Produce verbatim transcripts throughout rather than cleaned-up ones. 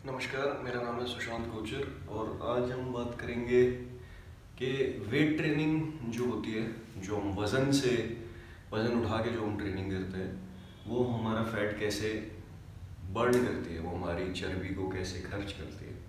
नमस्कार, मेरा नाम है सुशांत कोचर और आज हम बात करेंगे कि वेट ट्रेनिंग जो होती है, जो हम वज़न से वज़न उठा के जो हम ट्रेनिंग करते हैं, वो हमारा फैट कैसे बर्न करती है, वो हमारी चर्बी को कैसे खर्च करती है।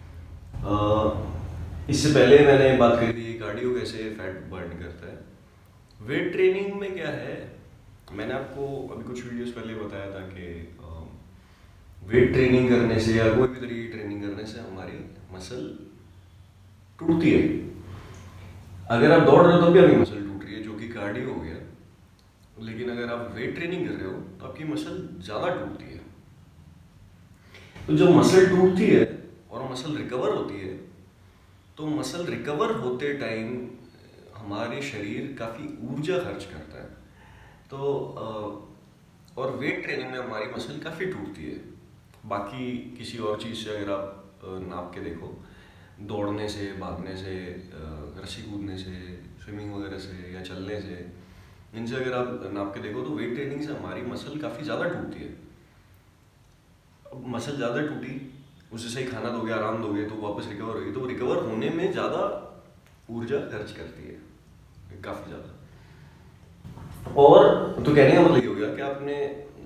आ, इससे पहले मैंने बात करी थी कार्डियो कैसे फैट बर्न करता है। वेट ट्रेनिंग में क्या है, मैंने आपको अभी कुछ वीडियोस पहले बताया था कि वेट ट्रेनिंग करने से या कोई भी तरीके की ट्रेनिंग करने से हमारी मसल टूटती है। अगर आप दौड़ रहे हो तब भी आपकी मसल टूट रही है, जो कि कार्डियो हो गया। लेकिन अगर आप वेट ट्रेनिंग कर रहे हो तो आपकी मसल ज़्यादा टूटती है। तो जब मसल टूटती है और मसल रिकवर होती है, तो मसल रिकवर होते टाइम हमारे शरीर काफ़ी ऊर्जा खर्च करता है। तो और वेट ट्रेनिंग में हमारी मसल काफ़ी टूटती है। बाकी किसी और चीज़ से अगर आप नाप के देखो, दौड़ने से, भागने से, रस्सी कूदने से, स्विमिंग वगैरह से या चलने से, इनसे अगर आप नाप के देखो तो वेट ट्रेनिंग से हमारी मसल काफ़ी ज़्यादा टूटती है। अब मसल ज़्यादा टूटी, उसे सही खाना दोगे, आराम दोगे तो वापस रिकवर होगी, तो रिकवर होने में ज़्यादा ऊर्जा खर्च करती है, काफ़ी ज़्यादा। और तो कहने का मतलब ये हो गया कि आपने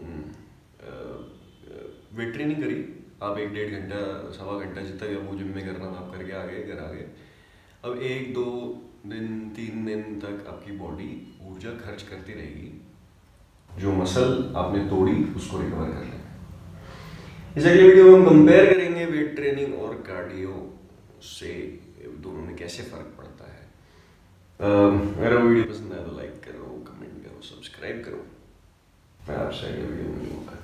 वेट ट्रेनिंग करी, आप एक डेढ़ घंटा सवा घंटा जितना भी आपको जिम में करना था आप करके आ गए, घर आ गए। अब एक दो दिन तीन दिन तक आपकी बॉडी ऊर्जा खर्च करती रहेगी, जो मसल आपने तोड़ी उसको रिकवर कर लेना। इस अगले वीडियो में हम कंपेयर करेंगे वेट ट्रेनिंग और कार्डियो से दोनों में कैसे फ़र्क पड़ता है। अगर वीडियो पसंद आया तो लाइक करो, कमेंट करो, सब्सक्राइब करो। मैं आपसे अगले वीडियो में मिलूंगा।